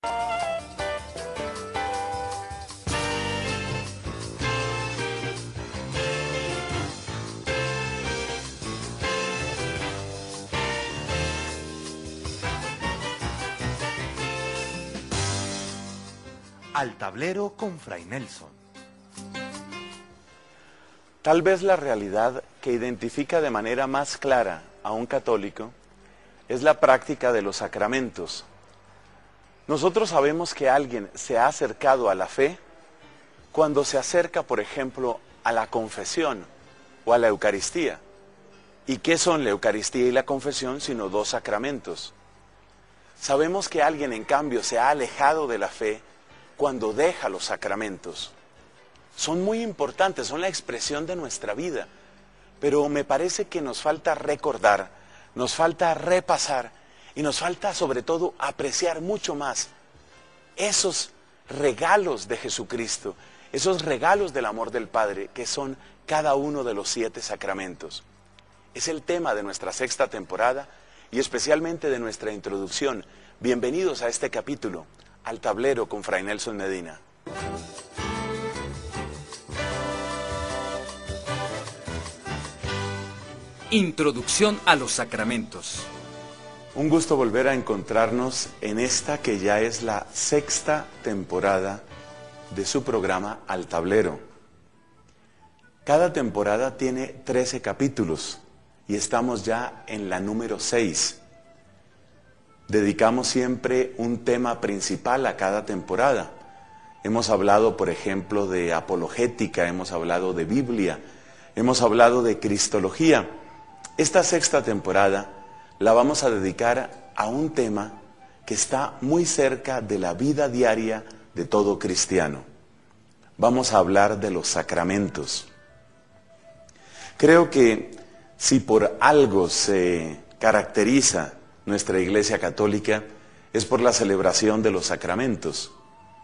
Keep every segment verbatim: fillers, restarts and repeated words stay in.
Al tablero con Fray Nelson. Tal vez la realidad que identifica de manera más clara a un católico es la práctica de los sacramentos. Nosotros sabemos que alguien se ha acercado a la fe cuando se acerca, por ejemplo, a la confesión o a la Eucaristía. ¿Y qué son la Eucaristía y la confesión sino dos sacramentos? Sabemos que alguien, en cambio, se ha alejado de la fe cuando deja los sacramentos. Son muy importantes, son la expresión de nuestra vida, pero me parece que nos falta recordar, nos falta repasar y nos falta sobre todo apreciar mucho más esos regalos de Jesucristo, esos regalos del amor del Padre que son cada uno de los siete sacramentos. Es el tema de nuestra sexta temporada y especialmente de nuestra introducción. Bienvenidos a este capítulo, Al tablero con Fray Nelson Medina. Introducción a los sacramentos. Un gusto volver a encontrarnos en esta que ya es la sexta temporada de su programa Al tablero. Cada temporada tiene trece capítulos y estamos ya en la número seis. Dedicamos siempre un tema principal a cada temporada. Hemos hablado, por ejemplo, de apologética, hemos hablado de Biblia, hemos hablado de cristología. Esta sexta temporada la vamos a dedicar a un tema que está muy cerca de la vida diaria de todo cristiano. Vamos a hablar de los sacramentos. Creo que si por algo se caracteriza nuestra Iglesia Católica es por la celebración de los sacramentos.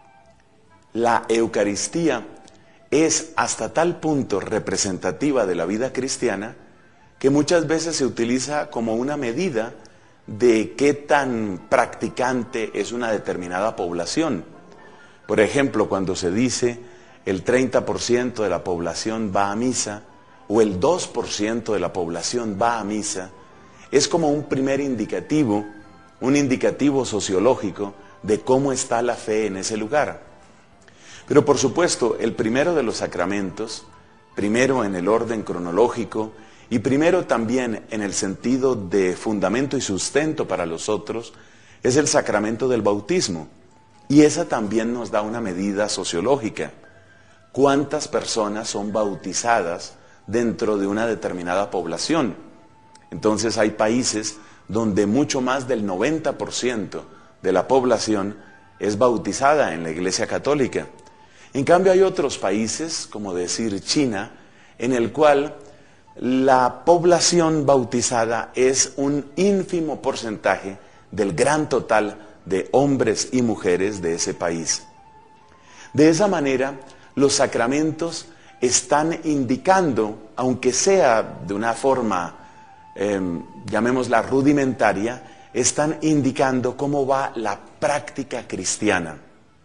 La Eucaristía es hasta tal punto representativa de la vida cristiana que muchas veces se utiliza como una medida de qué tan practicante es una determinada población. Por ejemplo, cuando se dice el treinta por ciento de la población va a misa o el dos por ciento de la población va a misa, es como un primer indicativo, un indicativo sociológico de cómo está la fe en ese lugar. Pero por supuesto, el primero de los sacramentos, primero en el orden cronológico y primero también en el sentido de fundamento y sustento para los otros, es el sacramento del bautismo. Y esa también nos da una medida sociológica. ¿Cuántas personas son bautizadas dentro de una determinada población? Entonces hay países donde mucho más del noventa por ciento de la población es bautizada en la Iglesia Católica. En cambio hay otros países, como decir China, en el cual la población bautizada es un ínfimo porcentaje del gran total de hombres y mujeres de ese país. De esa manera, los sacramentos están indicando, aunque sea de una forma Eh, llamémosla rudimentaria, están indicando cómo va la práctica cristiana.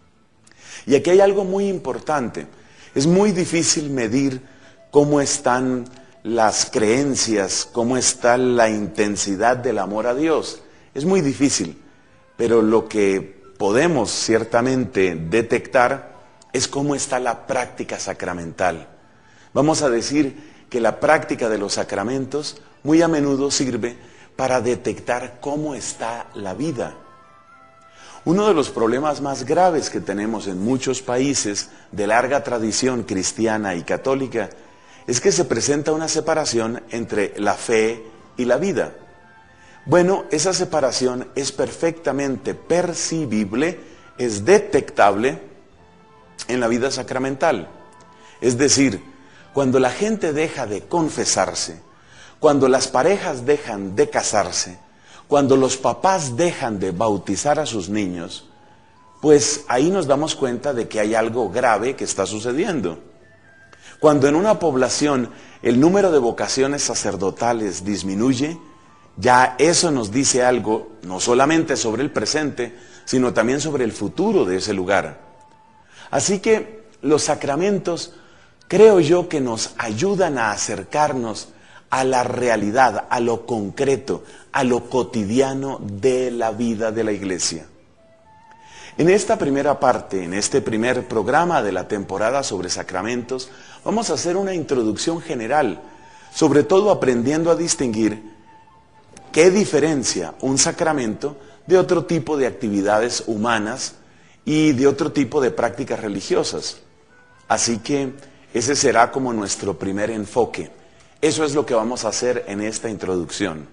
Y aquí hay algo muy importante. Es muy difícil medir cómo están las creencias, cómo está la intensidad del amor a Dios. Es muy difícil, pero lo que podemos ciertamente detectar es cómo está la práctica sacramental. Vamos a decir que la práctica de los sacramentos muy a menudo sirve para detectar cómo está la vida. Uno de los problemas más graves que tenemos en muchos países de larga tradición cristiana y católica es que se presenta una separación entre la fe y la vida. Bueno, esa separación es perfectamente percibible, es detectable en la vida sacramental. Es decir, cuando la gente deja de confesarse, cuando las parejas dejan de casarse, cuando los papás dejan de bautizar a sus niños, pues ahí nos damos cuenta de que hay algo grave que está sucediendo. Cuando en una población el número de vocaciones sacerdotales disminuye, ya eso nos dice algo, no solamente sobre el presente, sino también sobre el futuro de ese lugar. Así que los sacramentos, creo yo, que nos ayudan a acercarnos a la realidad, a lo concreto, a lo cotidiano de la vida de la iglesia. En esta primera parte, en este primer programa de la temporada sobre sacramentos, vamos a hacer una introducción general, sobre todo aprendiendo a distinguir qué diferencia un sacramento de otro tipo de actividades humanas y de otro tipo de prácticas religiosas. Así que ese será como nuestro primer enfoque. Eso es lo que vamos a hacer en esta introducción.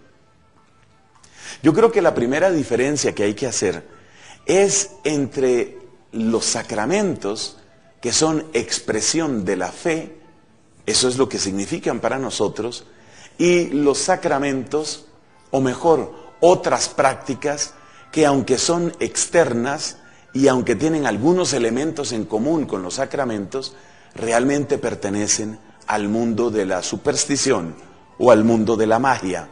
Yo creo que la primera diferencia que hay que hacer es entre los sacramentos, que son expresión de la fe, eso es lo que significan para nosotros, y los sacramentos, o mejor, otras prácticas que aunque son externas y aunque tienen algunos elementos en común con los sacramentos, realmente pertenecen al mundo de la superstición o al mundo de la magia.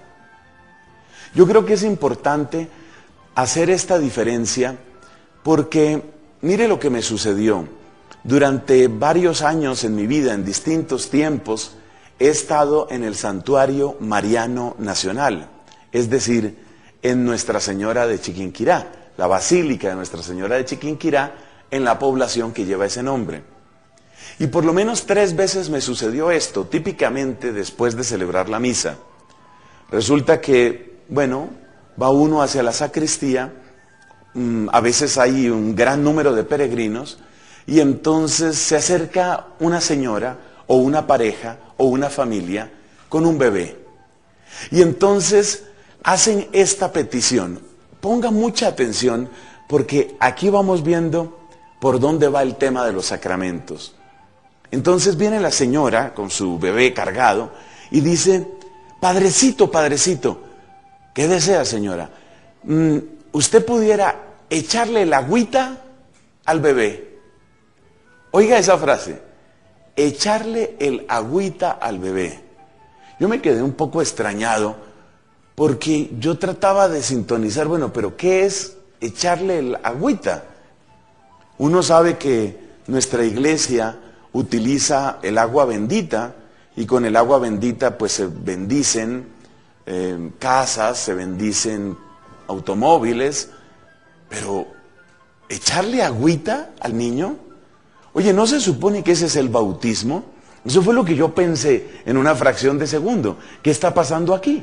Yo creo que es importante hacer esta diferencia porque mire lo que me sucedió. Durante varios años en mi vida, en distintos tiempos, he estado en el Santuario Mariano Nacional, es decir, en Nuestra Señora de Chiquinquirá, la Basílica de Nuestra Señora de Chiquinquirá, en la población que lleva ese nombre. Y por lo menos tres veces me sucedió esto, típicamente después de celebrar la misa. Resulta que, bueno, va uno hacia la sacristía, mmm, a veces hay un gran número de peregrinos, y entonces se acerca una señora, o una pareja, o una familia, con un bebé. Y entonces hacen esta petición. Ponga mucha atención, porque aquí vamos viendo por dónde va el tema de los sacramentos. Entonces viene la señora con su bebé cargado y dice: Padrecito, padrecito, ¿qué desea, señora? Mm, ¿Usted pudiera echarle el agüita al bebé? Oiga esa frase, echarle el agüita al bebé. Yo me quedé un poco extrañado porque yo trataba de sintonizar, bueno, pero ¿qué es echarle el agüita? Uno sabe que nuestra iglesia utiliza el agua bendita y con el agua bendita pues se bendicen eh, casas, se bendicen automóviles, pero ¿echarle agüita al niño? Oye, ¿no se supone que ese es el bautismo? Eso fue lo que yo pensé en una fracción de segundo. ¿Qué está pasando aquí?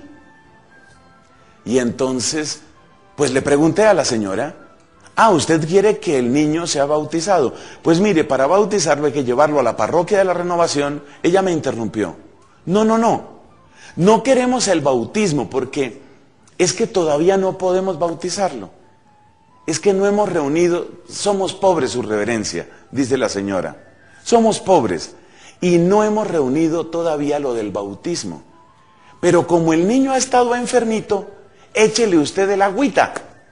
Y entonces, pues le pregunté a la señora: ah, ¿usted quiere que el niño sea bautizado? Pues mire, para bautizarlo hay que llevarlo a la parroquia de la Renovación. Ella me interrumpió. No, no, no. No queremos el bautismo porque es que todavía no podemos bautizarlo. Es que no hemos reunido, somos pobres, su reverencia, dice la señora. Somos pobres y no hemos reunido todavía lo del bautismo. Pero como el niño ha estado enfermito, échele usted el agüita.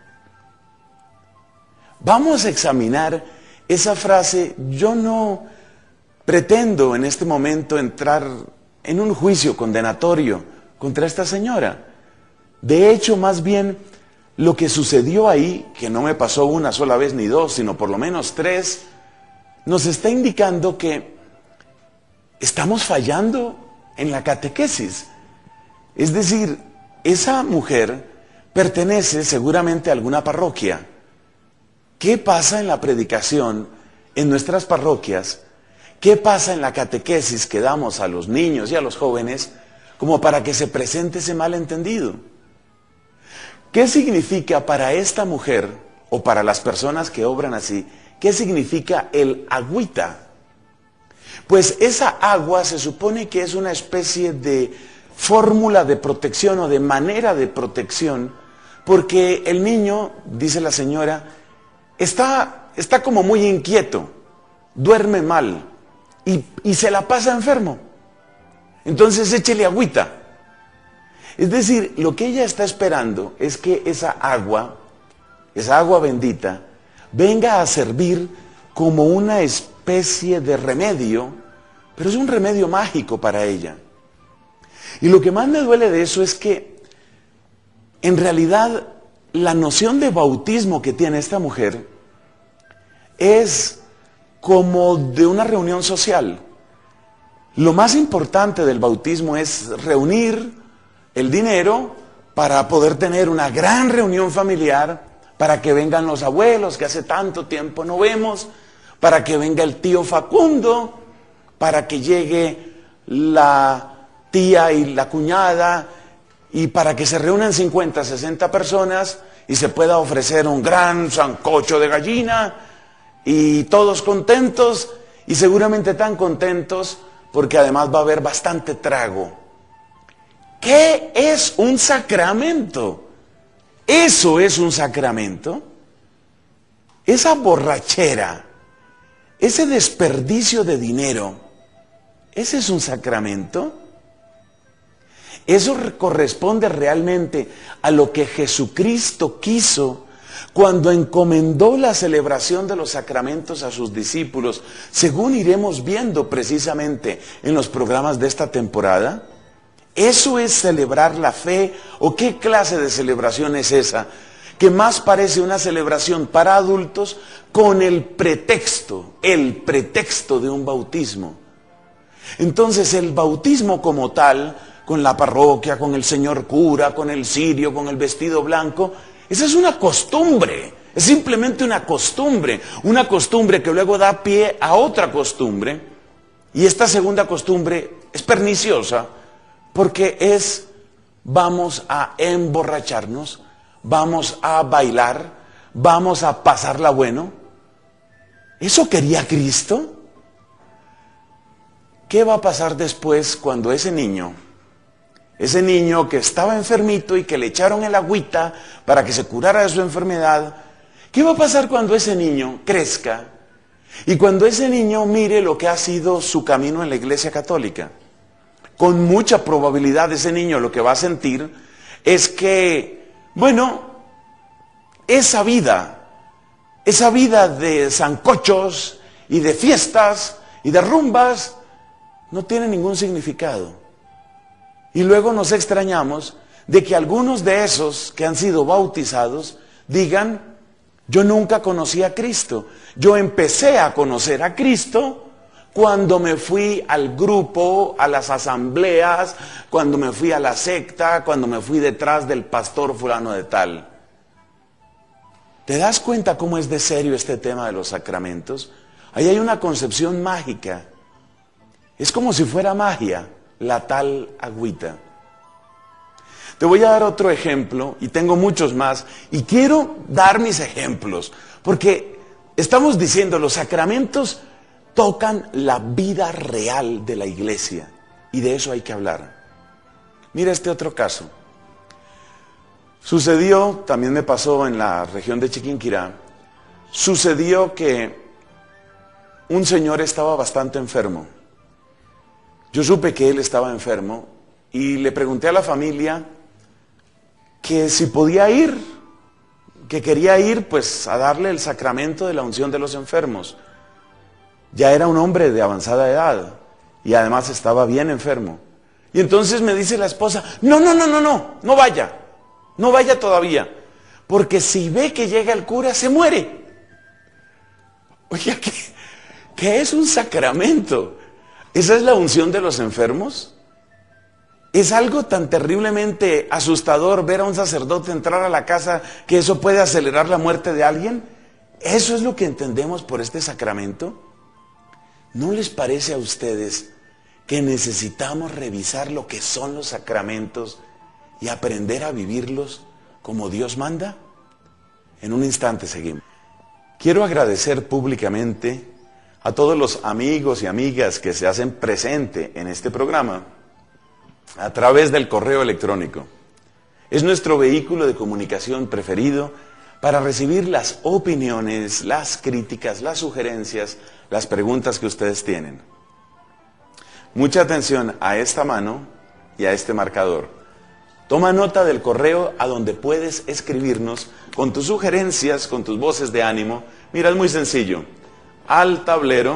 Vamos a examinar esa frase. Yo no pretendo en este momento entrar en un juicio condenatorio contra esta señora. De hecho, más bien, lo que sucedió ahí, que no me pasó una sola vez ni dos, sino por lo menos tres, nos está indicando que estamos fallando en la catequesis. Es decir, esa mujer pertenece seguramente a alguna parroquia. ¿Qué pasa en la predicación en nuestras parroquias? ¿Qué pasa en la catequesis que damos a los niños y a los jóvenes como para que se presente ese malentendido? ¿Qué significa para esta mujer o para las personas que obran así, qué significa el agüita? Pues esa agua se supone que es una especie de fórmula de protección o de manera de protección, porque el niño, dice la señora, está, está como muy inquieto, duerme mal y, y se la pasa enfermo. Entonces échele agüita. Es decir, lo que ella está esperando es que esa agua, esa agua bendita, venga a servir como una especie de remedio, pero es un remedio mágico para ella. Y lo que más me duele de eso es que, en realidad, la noción de bautismo que tiene esta mujer es como de una reunión social. Lo más importante del bautismo es reunir el dinero para poder tener una gran reunión familiar, para que vengan los abuelos que hace tanto tiempo no vemos, para que venga el tío Facundo, para que llegue la tía y la cuñada, y para que se reúnan cincuenta, sesenta personas y se pueda ofrecer un gran sancocho de gallina y todos contentos, y seguramente tan contentos porque además va a haber bastante trago. ¿Qué es un sacramento? ¿Eso es un sacramento? Esa borrachera, ese desperdicio de dinero, ¿ese es un sacramento? Eso corresponde realmente a lo que Jesucristo quiso cuando encomendó la celebración de los sacramentos a sus discípulos, según iremos viendo precisamente en los programas de esta temporada. ¿Eso es celebrar la fe? ¿O qué clase de celebración es esa? Que más parece una celebración para adultos con el pretexto, el pretexto de un bautismo. Entonces el bautismo como tal, con la parroquia, con el señor cura, con el cirio, con el vestido blanco, esa es una costumbre, es simplemente una costumbre, una costumbre que luego da pie a otra costumbre, y esta segunda costumbre es perniciosa porque es, vamos a emborracharnos, vamos a bailar, vamos a pasarla bueno. ¿Eso quería Cristo? ¿Qué va a pasar después cuando ese niño, ese niño que estaba enfermito y que le echaron el agüita para que se curara de su enfermedad, qué va a pasar cuando ese niño crezca y cuando ese niño mire lo que ha sido su camino en la Iglesia Católica? Con mucha probabilidad ese niño lo que va a sentir es que, bueno, esa vida, esa vida de sancochos y de fiestas y de rumbas no tiene ningún significado. Y luego nos extrañamos de que algunos de esos que han sido bautizados digan, yo nunca conocí a Cristo. Yo empecé a conocer a Cristo cuando me fui al grupo, a las asambleas, cuando me fui a la secta, cuando me fui detrás del pastor fulano de tal. ¿Te das cuenta cómo es de serio este tema de los sacramentos? Ahí hay una concepción mágica. Es como si fuera magia la tal agüita. Te voy a dar otro ejemplo, y tengo muchos más, y quiero dar mis ejemplos, porque estamos diciendo los sacramentos tocan la vida real de la iglesia, y de eso hay que hablar. Mira este otro caso. Sucedió, también me pasó en la región de Chiquinquirá, sucedió que un señor estaba bastante enfermo. Yo supe que él estaba enfermo y le pregunté a la familia que si podía ir, que quería ir pues a darle el sacramento de la unción de los enfermos. Ya era un hombre de avanzada edad y además estaba bien enfermo. Y entonces me dice la esposa, no, no, no, no, no, no vaya, no vaya todavía, porque si ve que llega el cura se muere. Oiga, ¿qué, qué es un sacramento? ¿Esa es la unción de los enfermos? ¿Es algo tan terriblemente asustador ver a un sacerdote entrar a la casa que eso puede acelerar la muerte de alguien? ¿Eso es lo que entendemos por este sacramento? ¿No les parece a ustedes que necesitamos revisar lo que son los sacramentos y aprender a vivirlos como Dios manda? En un instante seguimos. Quiero agradecer públicamente a todos los amigos y amigas que se hacen presente en este programa a través del correo electrónico. Es nuestro vehículo de comunicación preferido para recibir las opiniones, las críticas, las sugerencias, las preguntas que ustedes tienen. Mucha atención a esta mano y a este marcador. Toma nota del correo a donde puedes escribirnos con tus sugerencias, con tus voces de ánimo. Mira, es muy sencillo. Al tablero,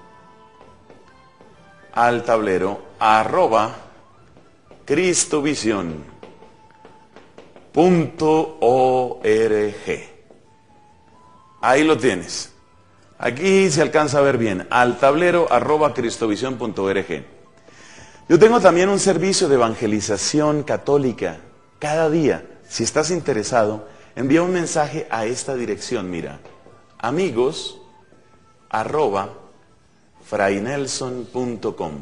al tablero, arroba, Cristovisión punto org. Ahí lo tienes. Aquí se alcanza a ver bien, al tablero arroba cristovisión punto org. Yo tengo también un servicio de evangelización católica cada día. Si estás interesado, envía un mensaje a esta dirección, mira, amigos arroba frainelson punto com.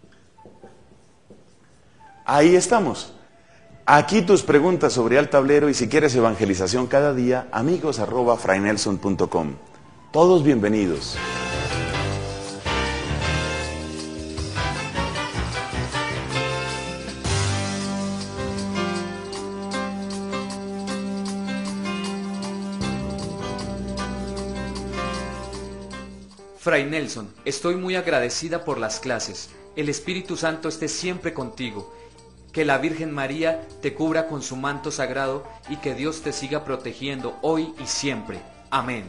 Ahí estamos. Aquí tus preguntas sobre Al Tablero y si quieres evangelización cada día, amigos arroba frainelson punto com. Todos bienvenidos. Fray Nelson, estoy muy agradecida por las clases. El Espíritu Santo esté siempre contigo. Que la Virgen María te cubra con su manto sagrado y que Dios te siga protegiendo hoy y siempre. Amén.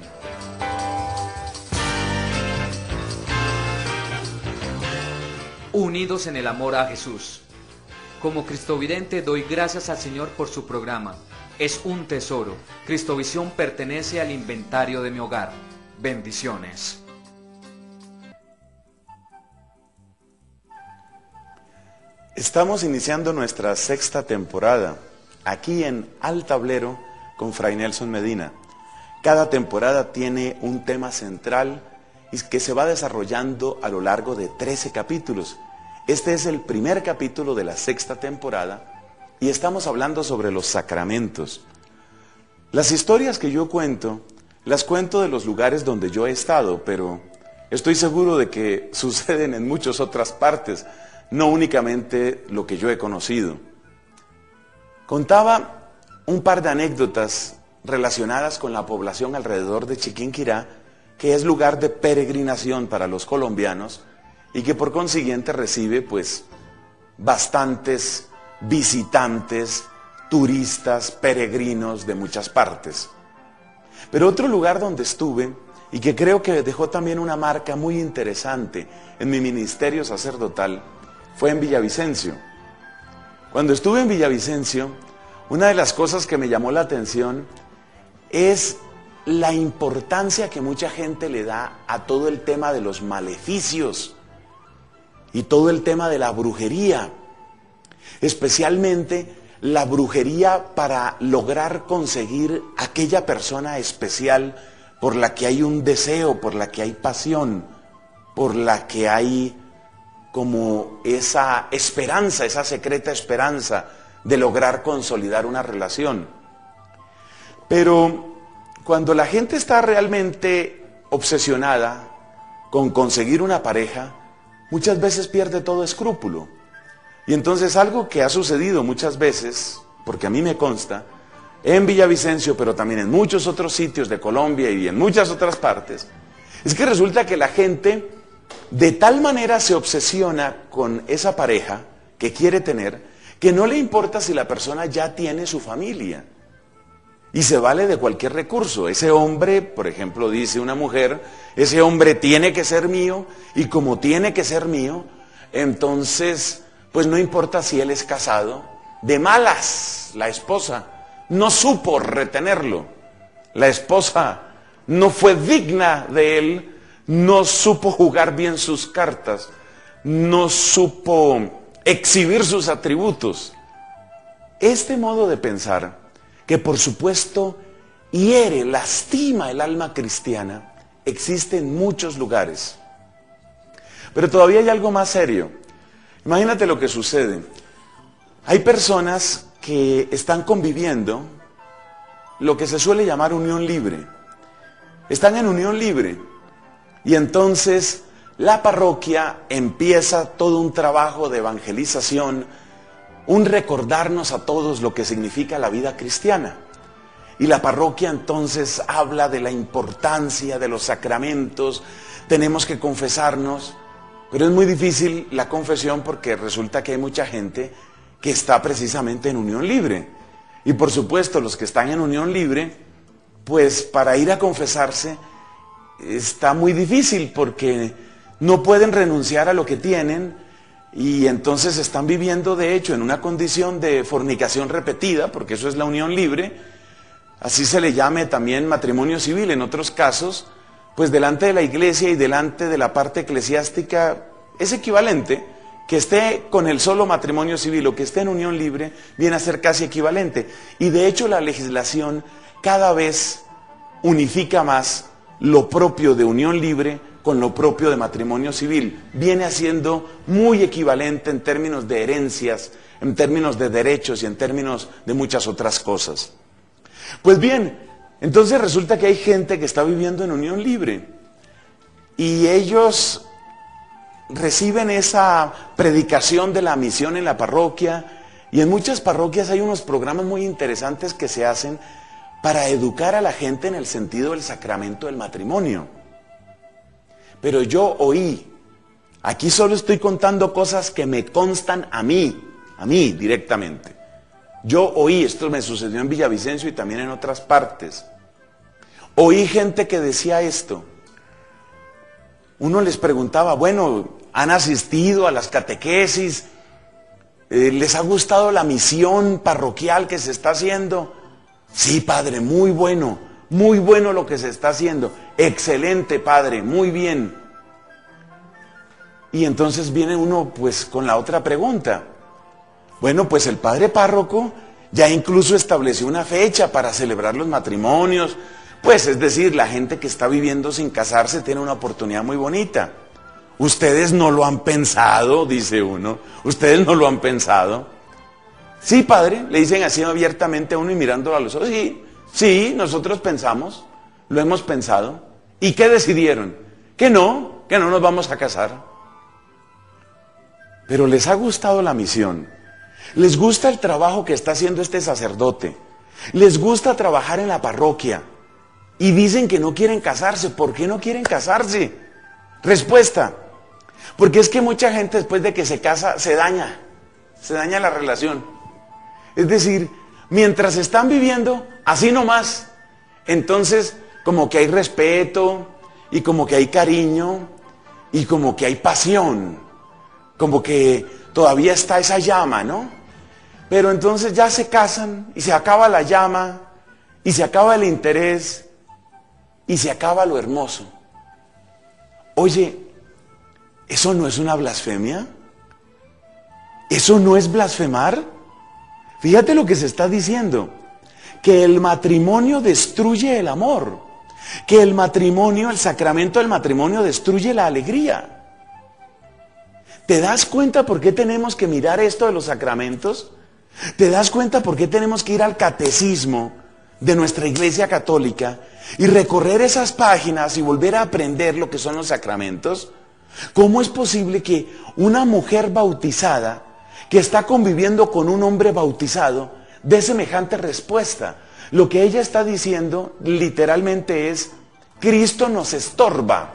Unidos en el amor a Jesús. Como cristovidente doy gracias al Señor por su programa. Es un tesoro. Cristovisión pertenece al inventario de mi hogar. Bendiciones. Estamos iniciando nuestra sexta temporada aquí en Al Tablero con Fray Nelson Medina. Cada temporada tiene un tema central y que se va desarrollando a lo largo de trece capítulos. Este es el primer capítulo de la sexta temporada y estamos hablando sobre los sacramentos. Las historias que yo cuento, las cuento de los lugares donde yo he estado, pero estoy seguro de que suceden en muchas otras partes, no únicamente lo que yo he conocido. Contaba un par de anécdotas relacionadas con la población alrededor de Chiquinquirá, que es lugar de peregrinación para los colombianos y que por consiguiente recibe pues bastantes visitantes, turistas, peregrinos de muchas partes. Pero otro lugar donde estuve y que creo que dejó también una marca muy interesante en mi ministerio sacerdotal fue en Villavicencio. Cuando estuve en Villavicencio, una de las cosas que me llamó la atención es la importancia que mucha gente le da a todo el tema de los maleficios y todo el tema de la brujería, especialmente la brujería para lograr conseguir aquella persona especial por la que hay un deseo, por la que hay pasión, por la que hay como esa esperanza, esa secreta esperanza de lograr consolidar una relación. Pero cuando la gente está realmente obsesionada con conseguir una pareja, muchas veces pierde todo escrúpulo. Y entonces algo que ha sucedido muchas veces, porque a mí me consta, en Villavicencio, pero también en muchos otros sitios de Colombia y en muchas otras partes, es que resulta que la gente de tal manera se obsesiona con esa pareja que quiere tener, que no le importa si la persona ya tiene su familia. Y se vale de cualquier recurso. Ese hombre, por ejemplo, dice una mujer, ese hombre tiene que ser mío, y como tiene que ser mío, entonces, pues no importa si él es casado. De malas, la esposa no supo retenerlo. La esposa no fue digna de él, no supo jugar bien sus cartas, no supo exhibir sus atributos. Este modo de pensar, que por supuesto hiere, lastima el alma cristiana, existe en muchos lugares. Pero todavía hay algo más serio. Imagínate lo que sucede. Hay personas que están conviviendo lo que se suele llamar unión libre. Están en unión libre. Y entonces la parroquia empieza todo un trabajo de evangelización, un recordarnos a todos lo que significa la vida cristiana. Y la parroquia entonces habla de la importancia de los sacramentos, tenemos que confesarnos, pero es muy difícil la confesión porque resulta que hay mucha gente que está precisamente en unión libre. Y por supuesto los que están en unión libre, pues para ir a confesarse está muy difícil porque no pueden renunciar a lo que tienen y entonces están viviendo de hecho en una condición de fornicación repetida, porque eso es la unión libre, así se le llame también matrimonio civil en otros casos, pues delante de la iglesia y delante de la parte eclesiástica es equivalente. Que esté con el solo matrimonio civil o que esté en unión libre viene a ser casi equivalente. Y de hecho la legislación cada vez unifica más lo propio de unión libre con lo propio de matrimonio civil. Viene haciendo muy equivalente en términos de herencias, en términos de derechos y en términos de muchas otras cosas. Pues bien, entonces resulta que hay gente que está viviendo en unión libre y ellos reciben esa predicación de la misión en la parroquia, y en muchas parroquias hay unos programas muy interesantes que se hacen para educar a la gente en el sentido del sacramento del matrimonio. Pero yo oí, aquí solo estoy contando cosas que me constan a mí, a mí directamente. Yo oí, esto me sucedió en Villavicencio y también en otras partes, oí gente que decía esto. Uno les preguntaba, bueno, ¿han asistido a las catequesis? Eh, ¿Les ha gustado la misión parroquial que se está haciendo? Sí, padre, muy bueno, muy bueno lo que se está haciendo. Excelente, padre, muy bien. Y entonces viene uno pues con la otra pregunta. Bueno, pues el padre párroco ya incluso estableció una fecha para celebrar los matrimonios. Pues es decir, la gente que está viviendo sin casarse tiene una oportunidad muy bonita. Ustedes no lo han pensado, dice uno. Ustedes no lo han pensado. Sí, padre, le dicen así abiertamente a uno y mirándolo a los ojos. Sí, sí, nosotros pensamos, lo hemos pensado. ¿Y qué decidieron? Que no, que no nos vamos a casar. Pero les ha gustado la misión. Les gusta el trabajo que está haciendo este sacerdote. Les gusta trabajar en la parroquia. Y dicen que no quieren casarse. ¿Por qué no quieren casarse? Respuesta. Porque es que mucha gente después de que se casa se daña. Se daña la relación. Es decir, mientras están viviendo así nomás, entonces como que hay respeto y como que hay cariño y como que hay pasión. Como que todavía está esa llama, ¿no? Pero entonces ya se casan y se acaba la llama y se acaba el interés y se acaba lo hermoso. Oye, ¿eso no es una blasfemia? ¿Eso no es blasfemar? Fíjate lo que se está diciendo, que el matrimonio destruye el amor, que el matrimonio, el sacramento del matrimonio destruye la alegría. ¿Te das cuenta por qué tenemos que mirar esto de los sacramentos? ¿Te das cuenta por qué tenemos que ir al catecismo de nuestra Iglesia Católica y recorrer esas páginas y volver a aprender lo que son los sacramentos? ¿Cómo es posible que una mujer bautizada que está conviviendo con un hombre bautizado dé semejante respuesta? Lo que ella está diciendo literalmente es: Cristo nos estorba,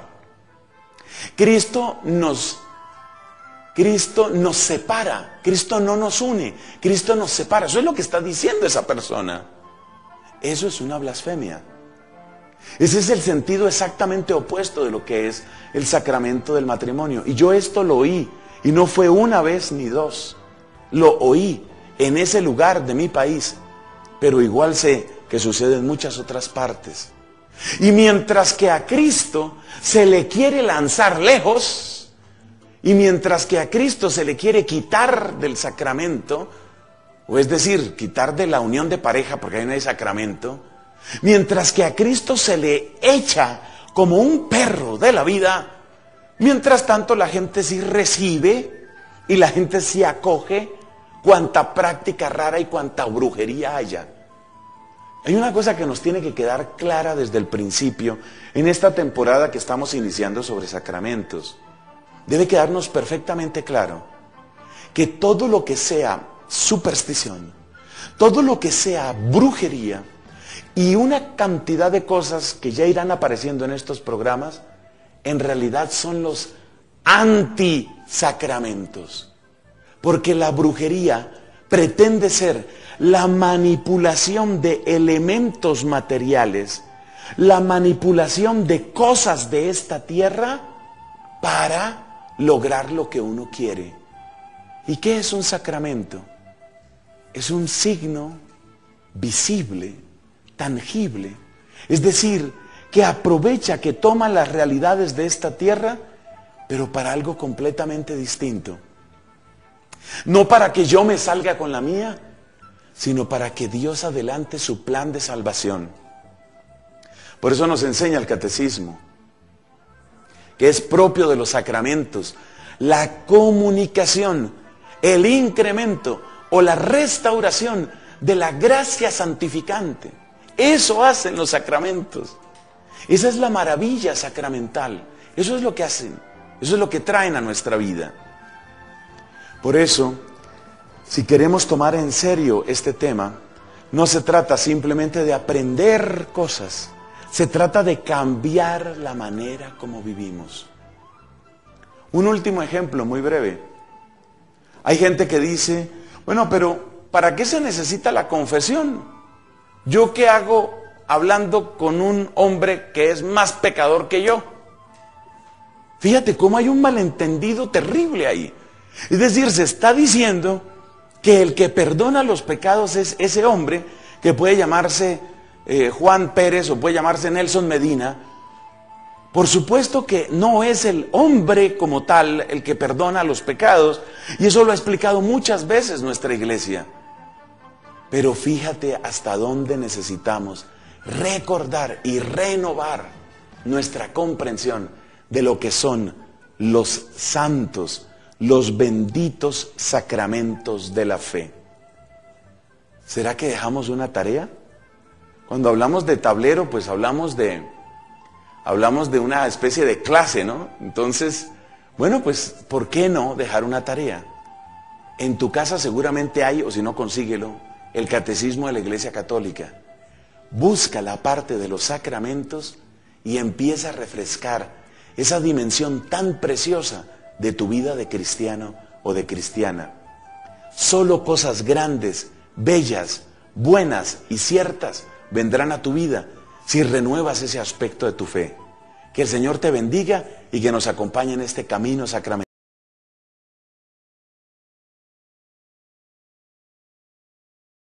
Cristo nos Cristo nos separa, Cristo no nos une, Cristo nos separa. Eso es lo que está diciendo esa persona. Eso es una blasfemia. Ese es el sentido exactamente opuesto de lo que es el sacramento del matrimonio. Y yo esto lo oí, y no fue una vez ni dos. Lo oí en ese lugar de mi país, pero igual sé que sucede en muchas otras partes. Y mientras que a Cristo se le quiere lanzar lejos, y mientras que a Cristo se le quiere quitar del sacramento, o es decir, quitar de la unión de pareja porque ahí no hay sacramento, mientras que a Cristo se le echa como un perro de la vida, mientras tanto la gente sí recibe y la gente sí acoge cuanta práctica rara y cuanta brujería haya. Hay una cosa que nos tiene que quedar clara desde el principio en esta temporada que estamos iniciando sobre sacramentos. Debe quedarnos perfectamente claro que todo lo que sea superstición, todo lo que sea brujería y una cantidad de cosas que ya irán apareciendo en estos programas, en realidad son los antisacramentos. Porque la brujería pretende ser la manipulación de elementos materiales, la manipulación de cosas de esta tierra para lograr lo que uno quiere. ¿Y qué es un sacramento? Es un signo visible, tangible, es decir, que aprovecha, que toma las realidades de esta tierra, pero para algo completamente distinto. No para que yo me salga con la mía, sino para que Dios adelante su plan de salvación. Por eso nos enseña el catecismo, que es propio de los sacramentos, la comunicación, el incremento o la restauración de la gracia santificante. Eso hacen los sacramentos. Esa es la maravilla sacramental. Eso es lo que hacen. Eso es lo que traen a nuestra vida. Por eso, si queremos tomar en serio este tema, no se trata simplemente de aprender cosas. Se trata de cambiar la manera como vivimos. Un último ejemplo muy breve. Hay gente que dice, bueno, pero ¿para qué se necesita la confesión? ¿Yo qué hago hablando con un hombre que es más pecador que yo? Fíjate cómo hay un malentendido terrible ahí. Es decir, se está diciendo que el que perdona los pecados es ese hombre que puede llamarse eh, Juan Pérez o puede llamarse Nelson Medina. Por supuesto que no es el hombre como tal el que perdona los pecados, y eso lo ha explicado muchas veces nuestra iglesia. Pero fíjate hasta dónde necesitamos recordar y renovar nuestra comprensión de lo que son los santos, los benditos sacramentos de la fe. ¿Será que dejamos una tarea? Cuando hablamos de tablero, pues hablamos de, hablamos de una especie de clase, ¿no? Entonces, bueno, pues, ¿por qué no dejar una tarea? En tu casa seguramente hay, o si no, consíguelo, el Catecismo de la Iglesia Católica. Busca la parte de los sacramentos y empieza a refrescar esa dimensión tan preciosa de tu vida de cristiano o de cristiana. Solo cosas grandes, bellas, buenas y ciertas vendrán a tu vida si renuevas ese aspecto de tu fe. Que el Señor te bendiga y que nos acompañe en este camino sacramental.